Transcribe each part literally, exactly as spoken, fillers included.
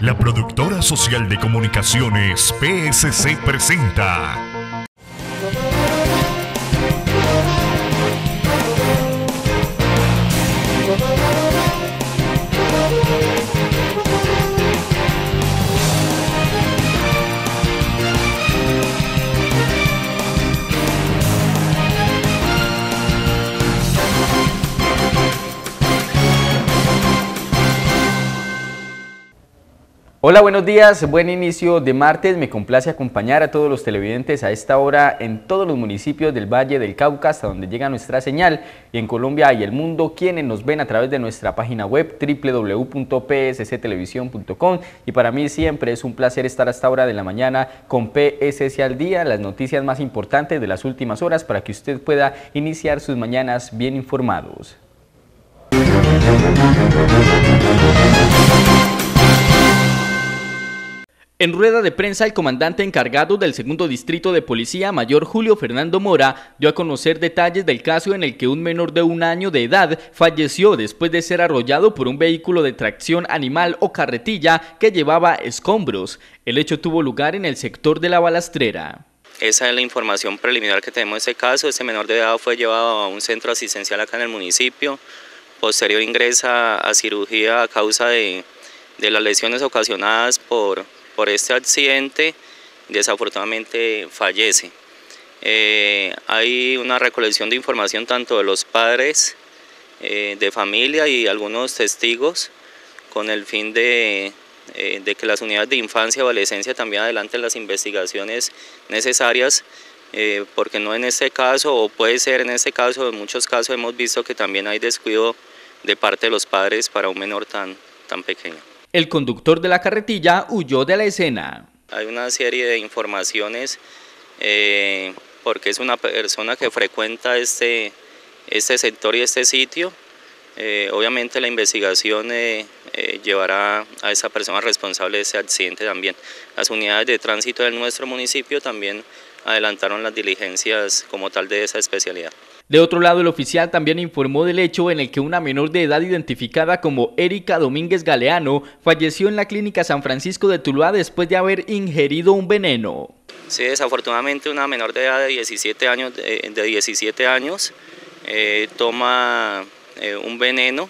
La productora social de comunicaciones P S C presenta Hola, buenos días, buen inicio de martes. Me complace acompañar a todos los televidentes a esta hora en todos los municipios del Valle del Cauca, hasta donde llega nuestra señal, y en Colombia y el mundo, quienes nos ven a través de nuestra página web w w w punto p s c televisión punto com. Y para mí siempre es un placer estar a esta hora de la mañana con P S C al día, las noticias más importantes de las últimas horas, para que usted pueda iniciar sus mañanas bien informados. En rueda de prensa, el comandante encargado del segundo distrito de policía, mayor Julio Fernando Mora, dio a conocer detalles del caso en el que un menor de un año de edad falleció después de ser arrollado por un vehículo de tracción animal o carretilla que llevaba escombros. El hecho tuvo lugar en el sector de La Balastrera. Esa es la información preliminar que tenemos de este caso. Este menor de edad fue llevado a un centro asistencial acá en el municipio. Posterior ingresa a cirugía a causa de, de las lesiones ocasionadas por... por este accidente. Desafortunadamente fallece. Eh, hay una recolección de información tanto de los padres eh, de familia y algunos testigos con el fin de, eh, de que las unidades de infancia y adolescencia también adelanten las investigaciones necesarias, eh, porque no en este caso, o puede ser en este caso, en muchos casos hemos visto que también hay descuido de parte de los padres para un menor tan, tan pequeño. El conductor de la carretilla huyó de la escena. Hay una serie de informaciones eh, porque es una persona que frecuenta este, este sector y este sitio. Eh, obviamente la investigación eh, eh, llevará a esa persona responsable de ese accidente también. Las unidades de tránsito de nuestro municipio también adelantaron las diligencias como tal de esa especialidad. De otro lado, el oficial también informó del hecho en el que una menor de edad identificada como Erika Domínguez Galeano falleció en la clínica San Francisco de Tuluá después de haber ingerido un veneno. Sí, desafortunadamente una menor de edad de diecisiete años, de, de diecisiete años eh, toma eh, un veneno,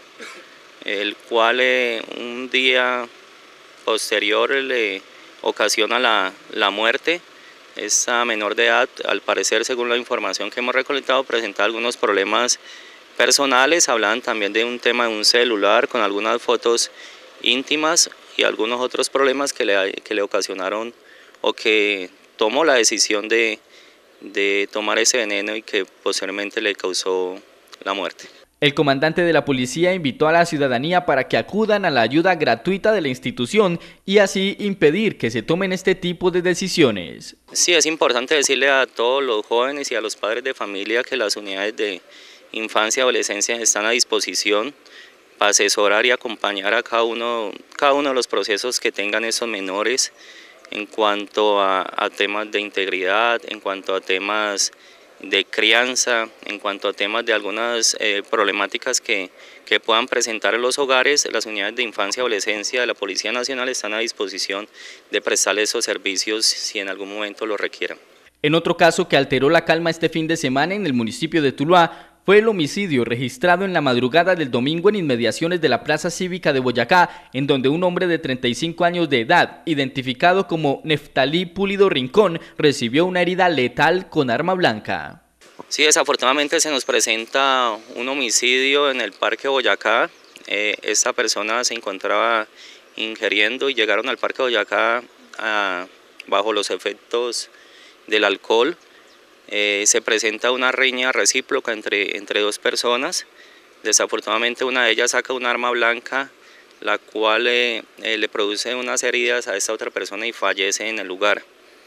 el cual eh, un día posterior le ocasiona la, la muerte. Esta menor de edad, al parecer, según la información que hemos recolectado, presenta algunos problemas personales. Hablaban también de un tema de un celular con algunas fotos íntimas y algunos otros problemas que le, que le ocasionaron o que tomó la decisión de, de tomar ese veneno y que posteriormente le causó la muerte. El comandante de la policía invitó a la ciudadanía para que acudan a la ayuda gratuita de la institución y así impedir que se tomen este tipo de decisiones. Sí, es importante decirle a todos los jóvenes y a los padres de familia que las unidades de infancia y adolescencia están a disposición para asesorar y acompañar a cada uno, cada uno de los procesos que tengan esos menores en cuanto a, a temas de integridad, en cuanto a temas de crianza, en cuanto a temas de algunas eh, problemáticas que, que puedan presentar en los hogares. Las unidades de infancia y adolescencia de la Policía Nacional están a disposición de prestarles esos servicios si en algún momento lo requieran. En otro caso que alteró la calma este fin de semana en el municipio de Tuluá, fue el homicidio registrado en la madrugada del domingo en inmediaciones de la Plaza Cívica de Boyacá, en donde un hombre de treinta y cinco años de edad, identificado como Neftalí Pulido Rincón, recibió una herida letal con arma blanca. Sí, desafortunadamente se nos presenta un homicidio en el Parque Boyacá. Eh, esta persona se encontraba ingiriendo y llegaron al Parque Boyacá a, bajo los efectos del alcohol. Eh, se presenta una riña recíproca entre, entre dos personas. Desafortunadamente una de ellas saca un arma blanca, la cual eh, eh, le produce unas heridas a esta otra persona y fallece en el lugar.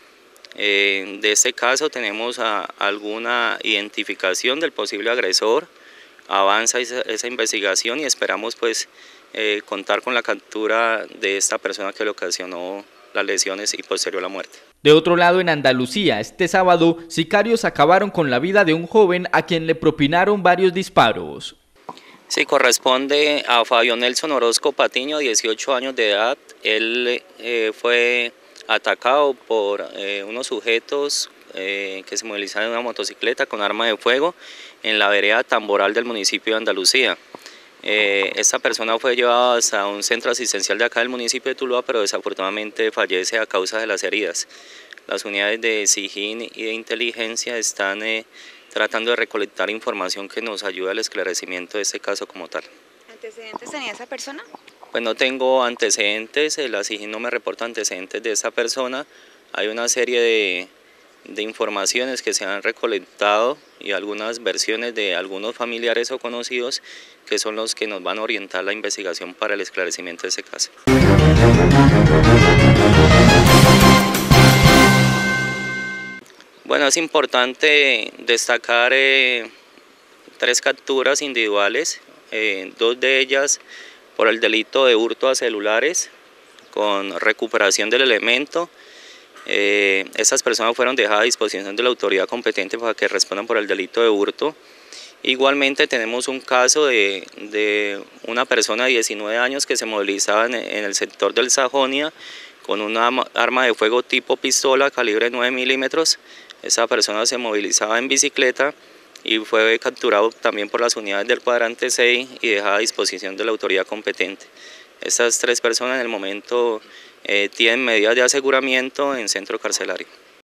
Eh, de este caso tenemos a, alguna identificación del posible agresor, avanza esa, esa investigación y esperamos pues eh, contar con la captura de esta persona que le ocasionó las lesiones y posterior la muerte. De otro lado, en Andalucía, este sábado, sicarios acabaron con la vida de un joven a quien le propinaron varios disparos. Sí, corresponde a Fabio Nelson Orozco Patiño, dieciocho años de edad. Él eh, fue atacado por eh, unos sujetos eh, que se movilizaron en una motocicleta con arma de fuego en la vereda Tamboral del municipio de Andalucía. Eh, esta persona fue llevada hasta un centro asistencial de acá del municipio de Tuluá, pero desafortunadamente fallece a causa de las heridas. Las unidades de SIJIN y de inteligencia están eh, tratando de recolectar información que nos ayude al esclarecimiento de este caso como tal. ¿Antecedentes tenía esa persona? Pues no tengo antecedentes, la SIJIN no me reporta antecedentes de esa persona. Hay una serie de, de informaciones que se han recolectado y algunas versiones de algunos familiares o conocidos que son los que nos van a orientar la investigación para el esclarecimiento de ese caso. Bueno, es importante destacar eh, tres capturas individuales, eh, dos de ellas por el delito de hurto a celulares con recuperación del elemento. Eh, estas personas fueron dejadas a disposición de la autoridad competente para que respondan por el delito de hurto. Igualmente tenemos un caso de, de una persona de diecinueve años que se movilizaba en, en el sector del Sajonia con una arma de fuego tipo pistola calibre nueve milímetros. Esa persona se movilizaba en bicicleta y fue capturado también por las unidades del cuadrante seis y dejado a disposición de la autoridad competente. Estas tres personas en el momento eh, tienen medidas de aseguramiento en centro carcelario.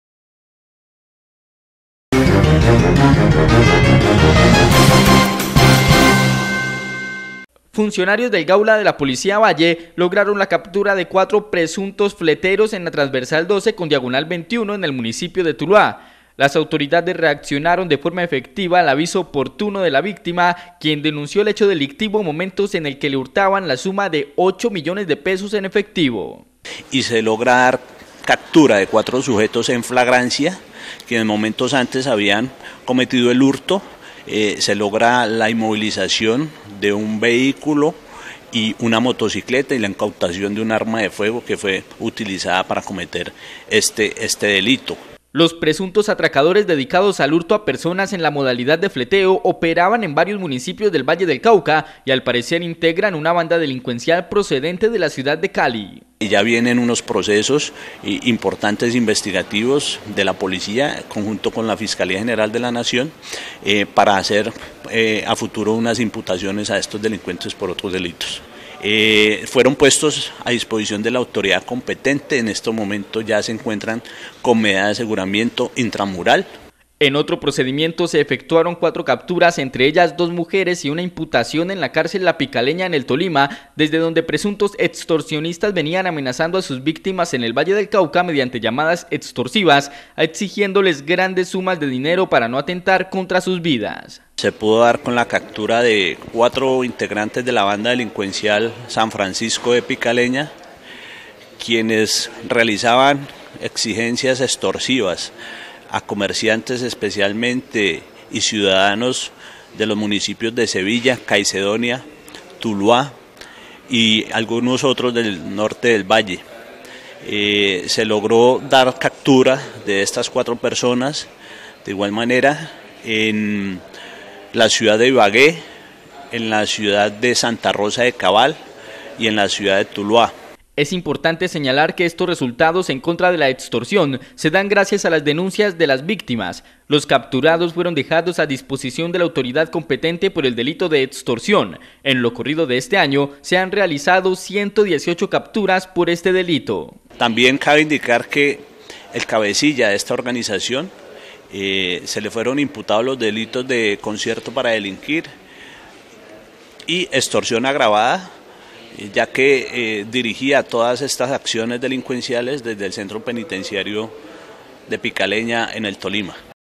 Funcionarios del Gaula de la Policía Valle lograron la captura de cuatro presuntos fleteros en la transversal doce con diagonal veintiuno en el municipio de Tuluá. Las autoridades reaccionaron de forma efectiva al aviso oportuno de la víctima, quien denunció el hecho delictivo en momentos en el que le hurtaban la suma de ocho millones de pesos en efectivo. Y se logra dar captura de cuatro sujetos en flagrancia, que en momentos antes habían cometido el hurto. Eh, se logra la inmovilización de un vehículo y una motocicleta y la incautación de un arma de fuego que fue utilizada para cometer este, este delito. Los presuntos atracadores dedicados al hurto a personas en la modalidad de fleteo operaban en varios municipios del Valle del Cauca y al parecer integran una banda delincuencial procedente de la ciudad de Cali. Y ya vienen unos procesos importantes investigativos de la policía, conjunto con la Fiscalía General de la Nación, eh, para hacer eh, a futuro unas imputaciones a estos delincuentes por otros delitos. Eh, fueron puestos a disposición de la autoridad competente. En estos momentos ya se encuentran con medida de aseguramiento intramural. En otro procedimiento se efectuaron cuatro capturas, entre ellas dos mujeres y una imputación en la cárcel La Picaleña en el Tolima, desde donde presuntos extorsionistas venían amenazando a sus víctimas en el Valle del Cauca mediante llamadas extorsivas, exigiéndoles grandes sumas de dinero para no atentar contra sus vidas. Se pudo dar con la captura de cuatro integrantes de la banda delincuencial San Francisco de Picaleña, quienes realizaban exigencias extorsivas a comerciantes especialmente y ciudadanos de los municipios de Sevilla, Caicedonia, Tuluá y algunos otros del norte del Valle. Eh, se logró dar captura de estas cuatro personas, de igual manera en la ciudad de Ibagué, en la ciudad de Santa Rosa de Cabal y en la ciudad de Tuluá. Es importante señalar que estos resultados en contra de la extorsión se dan gracias a las denuncias de las víctimas. Los capturados fueron dejados a disposición de la autoridad competente por el delito de extorsión. En lo corrido de este año se han realizado ciento dieciocho capturas por este delito. También cabe indicar que el cabecilla de esta organización eh, se le fueron imputados los delitos de concierto para delinquir y extorsión agravada, ya que eh, dirigía todas estas acciones delincuenciales desde el centro penitenciario de Picaleña en el Tolima.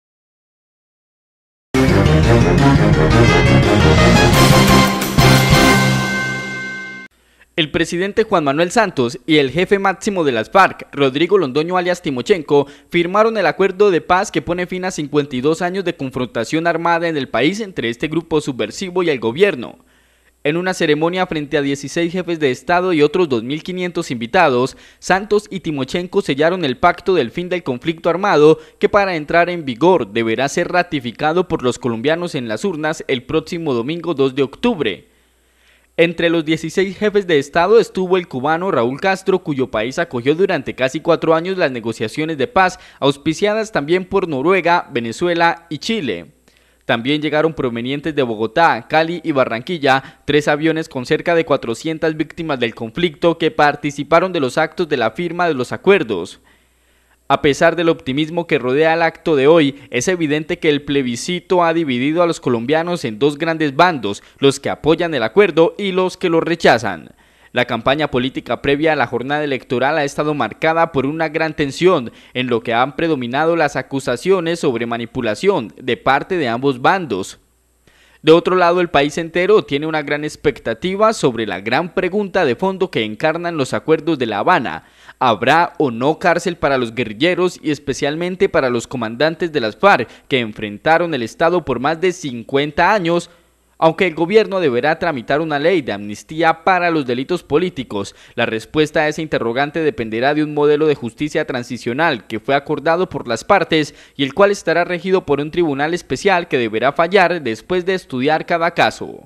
El presidente Juan Manuel Santos y el jefe máximo de las FARC, Rodrigo Londoño alias Timochenko, firmaron el acuerdo de paz que pone fin a cincuenta y dos años de confrontación armada en el país entre este grupo subversivo y el gobierno. En una ceremonia frente a dieciséis jefes de Estado y otros dos mil quinientos invitados, Santos y Timochenko sellaron el pacto del fin del conflicto armado que para entrar en vigor deberá ser ratificado por los colombianos en las urnas el próximo domingo dos de octubre. Entre los dieciséis jefes de Estado estuvo el cubano Raúl Castro, cuyo país acogió durante casi cuatro años las negociaciones de paz, auspiciadas también por Noruega, Venezuela y Chile. También llegaron provenientes de Bogotá, Cali y Barranquilla, tres aviones con cerca de cuatrocientas víctimas del conflicto que participaron de los actos de la firma de los acuerdos. A pesar del optimismo que rodea el acto de hoy, es evidente que el plebiscito ha dividido a los colombianos en dos grandes bandos, los que apoyan el acuerdo y los que lo rechazan. La campaña política previa a la jornada electoral ha estado marcada por una gran tensión, en lo que han predominado las acusaciones sobre manipulación de parte de ambos bandos. De otro lado, el país entero tiene una gran expectativa sobre la gran pregunta de fondo que encarnan los acuerdos de La Habana. ¿Habrá o no cárcel para los guerrilleros y especialmente para los comandantes de las FARC que enfrentaron el Estado por más de cincuenta años? Aunque el gobierno deberá tramitar una ley de amnistía para los delitos políticos, la respuesta a ese interrogante dependerá de un modelo de justicia transicional que fue acordado por las partes y el cual estará regido por un tribunal especial que deberá fallar después de estudiar cada caso.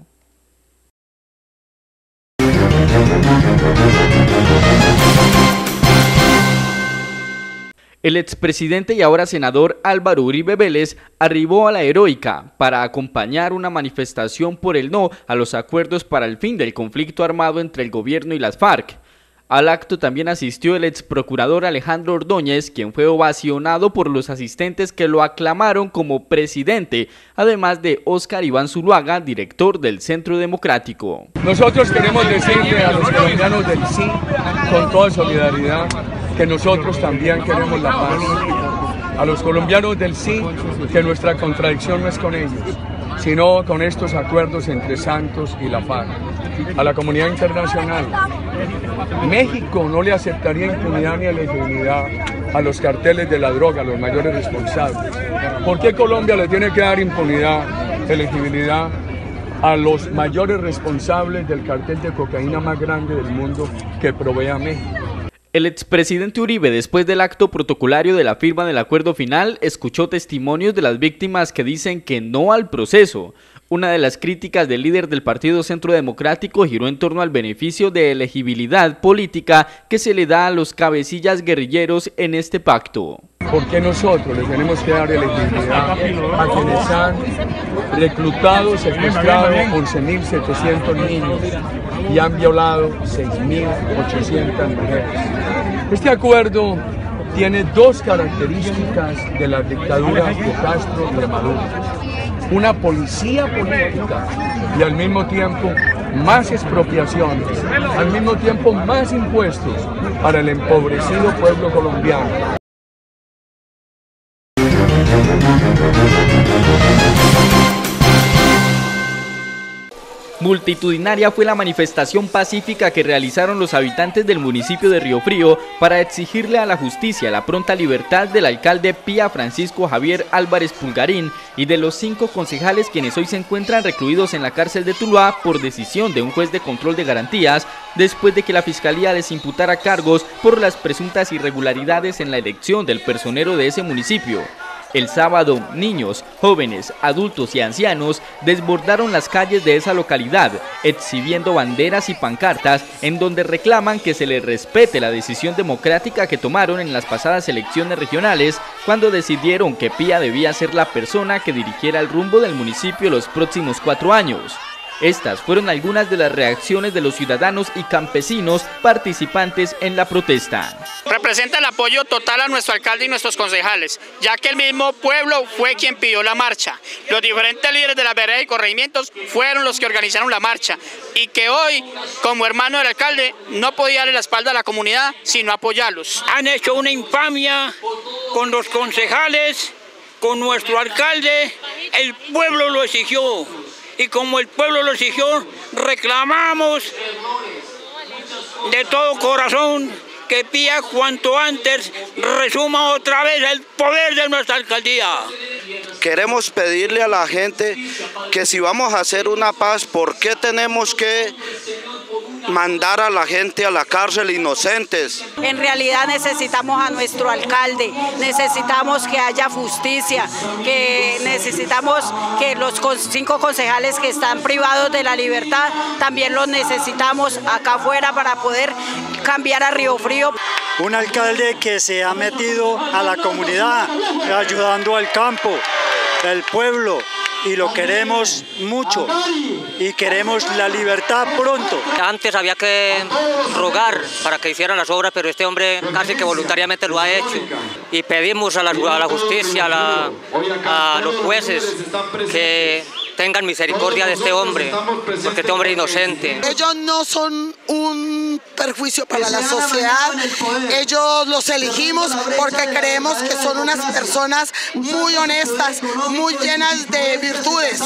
El expresidente y ahora senador Álvaro Uribe Vélez arribó a La Heroica para acompañar una manifestación por el no a los acuerdos para el fin del conflicto armado entre el gobierno y las FARC. Al acto también asistió el exprocurador Alejandro Ordóñez, quien fue ovacionado por los asistentes que lo aclamaron como presidente, además de Óscar Iván Zuluaga, director del Centro Democrático. Nosotros queremos decirle a los colombianos del sí, con toda solidaridad, que nosotros también queremos la paz. A los colombianos del sí, que nuestra contradicción no es con ellos, sino con estos acuerdos entre Santos y la FARC. A la comunidad internacional, México no le aceptaría impunidad ni elegibilidad a los carteles de la droga, a los mayores responsables. ¿Por qué Colombia le tiene que dar impunidad, elegibilidad a los mayores responsables del cartel de cocaína más grande del mundo que provee a México? El expresidente Uribe, después del acto protocolario de la firma del acuerdo final, escuchó testimonios de las víctimas que dicen que no al proceso. Una de las críticas del líder del Partido Centro Democrático giró en torno al beneficio de elegibilidad política que se le da a los cabecillas guerrilleros en este pacto. ¿Por qué nosotros le tenemos que dar elegibilidad a quienes han reclutado, secuestrado once mil setecientos niños y han violado seis mil ochocientas mujeres? Este acuerdo tiene dos características de las dictaduras de Castro y de Maduro: una policía política y al mismo tiempo más expropiaciones, al mismo tiempo más impuestos para el empobrecido pueblo colombiano. Multitudinaria fue la manifestación pacífica que realizaron los habitantes del municipio de Río Frío para exigirle a la justicia la pronta libertad del alcalde Pía Francisco Javier Álvarez Pulgarín y de los cinco concejales quienes hoy se encuentran recluidos en la cárcel de Tuluá por decisión de un juez de control de garantías después de que la fiscalía les imputara cargos por las presuntas irregularidades en la elección del personero de ese municipio. El sábado, niños, jóvenes, adultos y ancianos desbordaron las calles de esa localidad, exhibiendo banderas y pancartas en donde reclaman que se les respete la decisión democrática que tomaron en las pasadas elecciones regionales cuando decidieron que Pía debía ser la persona que dirigiera el rumbo del municipio los próximos cuatro años. Estas fueron algunas de las reacciones de los ciudadanos y campesinos participantes en la protesta. Representa el apoyo total a nuestro alcalde y nuestros concejales, ya que el mismo pueblo fue quien pidió la marcha. Los diferentes líderes de las veredas y corregimientos fueron los que organizaron la marcha y que hoy, como hermano del alcalde, no podía darle la espalda a la comunidad, sino apoyarlos. Han hecho una infamia con los concejales, con nuestro alcalde, el pueblo lo exigió. Y como el pueblo lo exigió, reclamamos de todo corazón que Pía cuanto antes resuma otra vez el poder de nuestra alcaldía. queremos pedirle a la gente que si vamos a hacer una paz, ¿por qué tenemos que mandar a la gente a la cárcel inocentes? En realidad necesitamos a nuestro alcalde, necesitamos que haya justicia, que necesitamos que los cinco concejales que están privados de la libertad, también los necesitamos acá afuera para poder cambiar a Río Frío. Un alcalde que se ha metido a la comunidad, ayudando al campo, al pueblo, y lo queremos mucho y queremos la libertad pronto. Antes había que rogar para que hicieran las obras, pero este hombre casi que voluntariamente lo ha hecho. Y pedimos a la, a la justicia, a, la, a los jueces, que tengan misericordia de este hombre, porque este hombre es inocente. Ellos no son un perjuicio para la sociedad, ellos los elegimos porque creemos que son unas personas muy honestas, muy llenas de virtudes.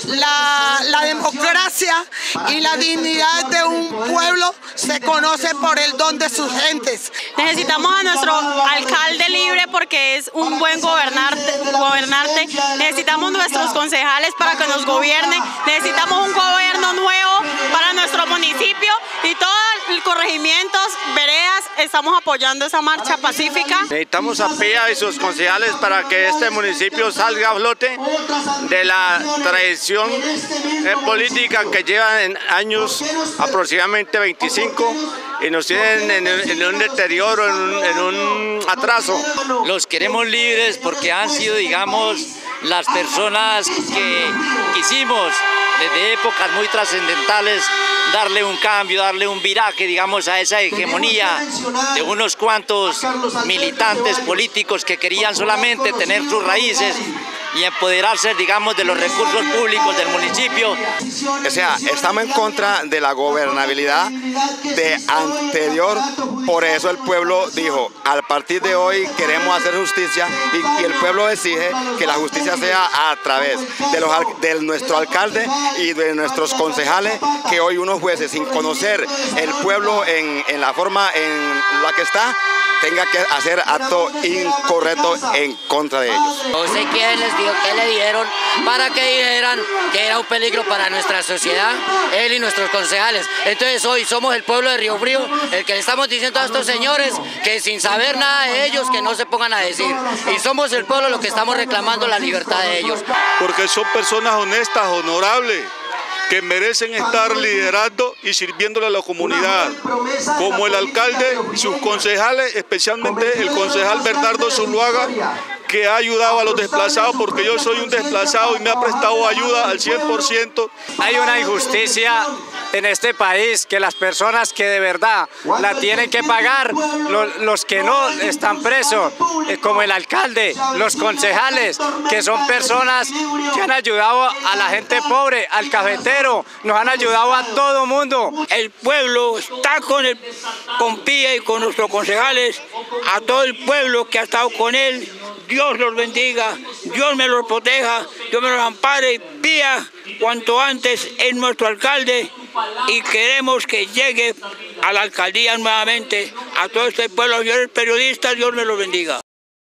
La, la democracia y la dignidad de un pueblo se conoce por el don de sus gentes. Necesitamos a nuestro alcalde libre porque es un buen gobernante, gobernante. Necesitamos nuestros concejales para que nos gobierne, necesitamos un gobierno nuevo para nuestro municipio y todos los corregimientos, veredas, estamos apoyando esa marcha pacífica. Necesitamos a Pía y sus concejales para que este municipio salga a flote de la tradición eh, política que llevan en años, aproximadamente veinticinco, y nos tienen en, en un deterioro, en un, en un atraso. Los queremos libres porque han sido, digamos, las personas que quisimos desde épocas muy trascendentales darle un cambio, darle un viraje, digamos, a esa hegemonía de unos cuantos militantes políticos que querían solamente tener sus raíces y empoderarse, digamos, de los recursos públicos del municipio. O sea, estamos en contra de la gobernabilidad de anterior, por eso el pueblo dijo, a partir de hoy queremos hacer justicia y, y el pueblo exige que la justicia sea a través de, los, de nuestro alcalde y de nuestros concejales, que hoy unos jueces, sin conocer el pueblo en, en la forma en la que está, tenga que hacer acto incorrecto en contra de ellos. No sé quién les dijo, qué le dieron para que dijeran que era un peligro para nuestra sociedad, él y nuestros concejales. Entonces hoy somos el pueblo de Río Frío, el que le estamos diciendo a estos señores que sin saber nada de ellos, que no se pongan a decir. Y somos el pueblo los que estamos reclamando la libertad de ellos. Porque son personas honestas, honorables, que merecen estar liderando y sirviéndole a la comunidad, como el alcalde y sus concejales, especialmente el concejal Bernardo Zuluaga, que ha ayudado a los desplazados, porque yo soy un desplazado y me ha prestado ayuda al cien por ciento. Hay una injusticia en este país, que las personas que de verdad la tienen que pagar, los, los que no están presos, eh, como el alcalde, los concejales, que son personas que han ayudado a la gente pobre, al cafetero, nos han ayudado a todo mundo. El pueblo está con, el, con Pía y con nuestros concejales, a todo el pueblo que ha estado con él. Dios los bendiga, Dios me los proteja, Dios me los ampare y Pía cuanto antes es nuestro alcalde y queremos que llegue a la alcaldía nuevamente a todo este pueblo. Señores periodistas, Dios me los bendiga.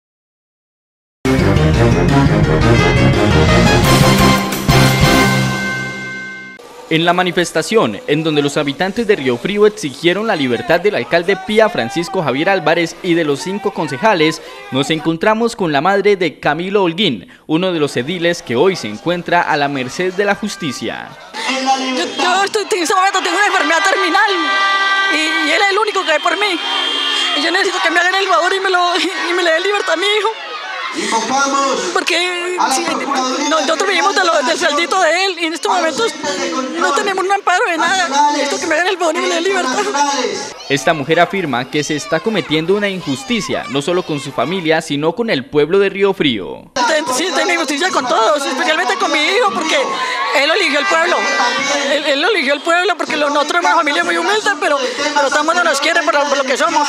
En la manifestación, en donde los habitantes de Río Frío exigieron la libertad del alcalde Pía Francisco Javier Álvarez y de los cinco concejales, nos encontramos con la madre de Camilo Holguín, uno de los ediles que hoy se encuentra a la merced de la justicia. Yo, yo estoy, en este momento tengo una enfermedad terminal y, y él es el único que ve por mí. Y yo necesito que me hagan el favor y me, lo, y me le den libertad a mi hijo. Porque si, no, nosotros vivimos de lo, del saldito de él y en estos momentos no tenemos un amparo de nada. Necesito que me den el favor y me den libertad. Esta mujer afirma que se está cometiendo una injusticia, no solo con su familia, sino con el pueblo de Río Frío. Sí, tengo injusticia con todos, especialmente con mi hijo, porque él lo eligió el pueblo. Él, él lo eligió el pueblo porque nosotros somos una familia muy humilde, pero, pero estamos no nos quieren por, por lo que somos.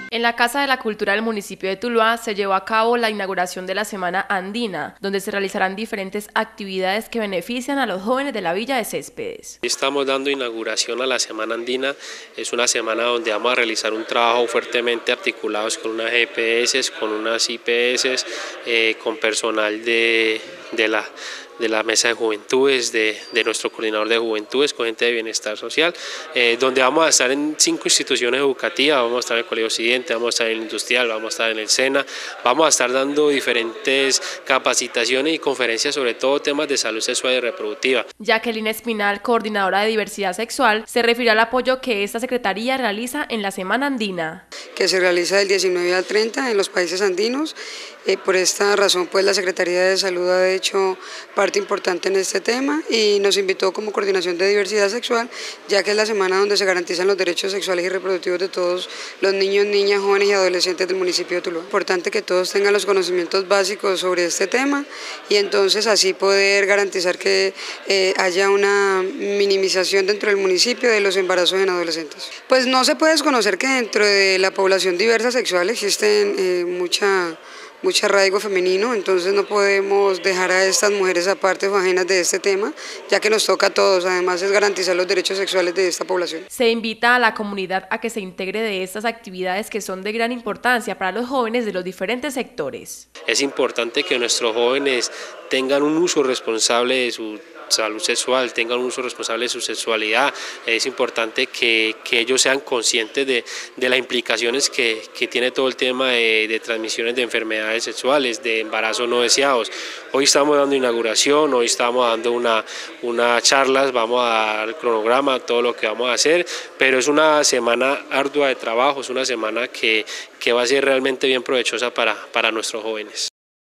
En la Casa de la Cultura del municipio de Tuluá se llevó a cabo la inauguración de la Semana Andina, donde se realizarán diferentes actividades que benefician a los jóvenes de la Villa de Céspedes. Estamos dando inauguración a la Semana Andina. Es una semana donde vamos a realizar un trabajo fuertemente articulados con unas G P S, con unas I P S, eh, con personal de, de la de la Mesa de Juventudes, de, de nuestro coordinador de juventudes, con gente de bienestar social, eh, donde vamos a estar en cinco instituciones educativas. Vamos a estar en el Colegio Occidente, vamos a estar en el Industrial, vamos a estar en el SENA, vamos a estar dando diferentes capacitaciones y conferencias sobre todo temas de salud sexual y reproductiva. Jacqueline Espinal, coordinadora de diversidad sexual, se refirió al apoyo que esta secretaría realiza en la Semana Andina. Que se realiza del diecinueve al treinta en los países andinos. Eh, por esta razón, pues la Secretaría de Salud ha hecho parte importante en este tema y nos invitó como Coordinación de Diversidad Sexual, ya que es la semana donde se garantizan los derechos sexuales y reproductivos de todos los niños, niñas, jóvenes y adolescentes del municipio de Tuluá. Es importante que todos tengan los conocimientos básicos sobre este tema y entonces así poder garantizar que eh, haya una minimización dentro del municipio de los embarazos en adolescentes. Pues no se puede desconocer que dentro de la población diversa sexual existen eh, mucha... mucho arraigo femenino, entonces no podemos dejar a estas mujeres aparte o ajenas de este tema, ya que nos toca a todos, además es garantizar los derechos sexuales de esta población. Se invita a la comunidad a que se integre de estas actividades que son de gran importancia para los jóvenes de los diferentes sectores. Es importante que nuestros jóvenes tengan un uso responsable de su salud sexual, tengan un uso responsable de su sexualidad. Es importante que, que ellos sean conscientes de, de las implicaciones que, que tiene todo el tema de, de transmisiones de enfermedades sexuales, de embarazos no deseados. Hoy estamos dando inauguración, hoy estamos dando una, una charlas, vamos a dar el cronograma, todo lo que vamos a hacer, pero es una semana ardua de trabajo, es una semana que, que va a ser realmente bien provechosa para, para nuestros jóvenes.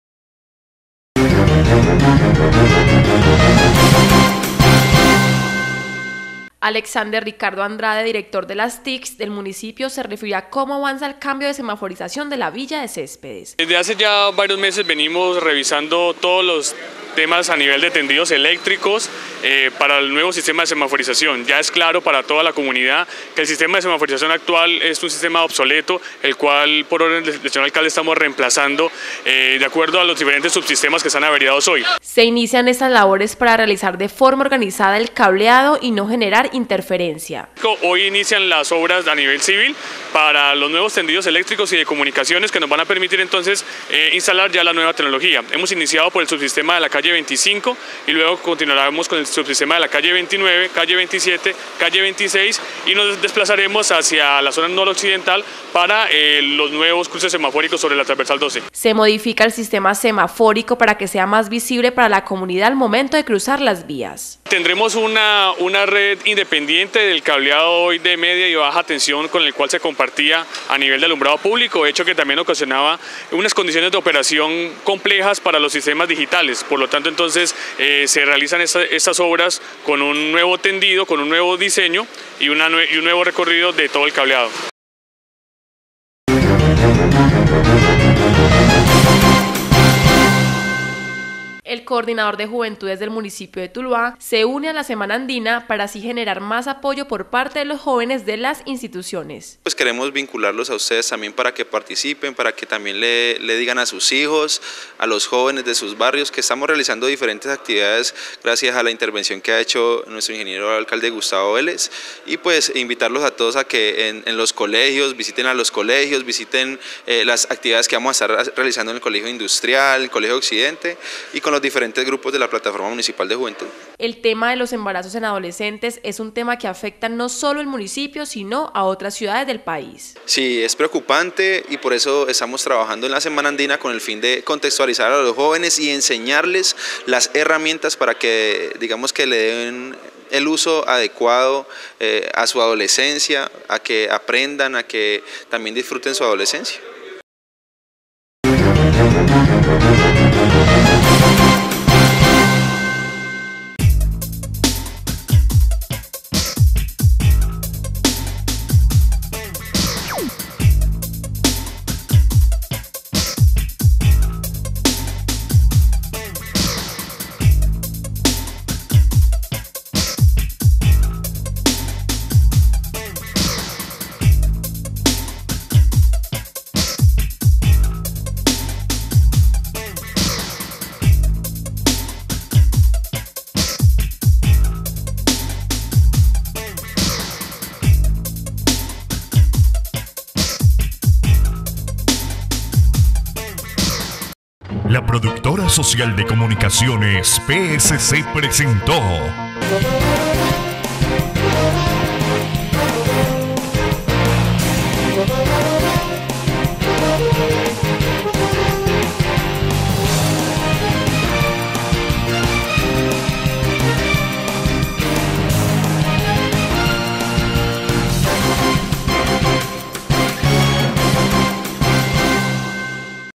Alexander Ricardo Andrade, director de las T I C del municipio, se refirió a cómo avanza el cambio de semaforización de la Villa de Céspedes. Desde hace ya varios meses venimos revisando todos los temas a nivel de tendidos eléctricos eh, para el nuevo sistema de semaforización. Ya es claro para toda la comunidad que el sistema de semaforización actual es un sistema obsoleto, el cual por orden del señor alcalde estamos reemplazando eh, de acuerdo a los diferentes subsistemas que están averiados hoy. Se inician estas labores para realizar de forma organizada el cableado y no generar interferencia. Hoy inician las obras a nivel civil para los nuevos tendidos eléctricos y de comunicaciones que nos van a permitir entonces eh, instalar ya la nueva tecnología. Hemos iniciado por el subsistema de la calle veinticinco y luego continuaremos con el subsistema de la calle veintinueve, calle veintisiete, calle veintiséis y nos desplazaremos hacia la zona noroccidental para eh, los nuevos cruces semafóricos sobre la transversal doce. Se modifica el sistema semafórico para que sea más visible para la comunidad al momento de cruzar las vías. Tendremos una, una red independiente del cableado hoy de media y baja tensión con el cual se compartía a nivel de alumbrado público, hecho que también ocasionaba unas condiciones de operación complejas para los sistemas digitales. Por lo tanto, entonces eh, se realizan esta, estas obras con un nuevo tendido, con un nuevo diseño y, una, y un nuevo recorrido de todo el cableado. El coordinador de juventudes del municipio de Tuluá se une a la Semana Andina para así generar más apoyo por parte de los jóvenes de las instituciones. Pues queremos vincularlos a ustedes también para que participen, para que también le, le digan a sus hijos, a los jóvenes de sus barrios que estamos realizando diferentes actividades gracias a la intervención que ha hecho nuestro ingeniero alcalde Gustavo Vélez, y pues invitarlos a todos a que en, en los colegios, visiten a los colegios, visiten eh, las actividades que vamos a estar realizando en el Colegio Industrial, el Colegio Occidente y con los diferentes grupos de la Plataforma Municipal de Juventud. El tema de los embarazos en adolescentes es un tema que afecta no solo al municipio, sino a otras ciudades del país. Sí, es preocupante y por eso estamos trabajando en la Semana Andina con el fin de contextualizar a los jóvenes y enseñarles las herramientas para que, digamos, que le den el uso adecuado eh, a su adolescencia, a que aprendan, a que también disfruten su adolescencia. Social de Comunicaciones P S C presentó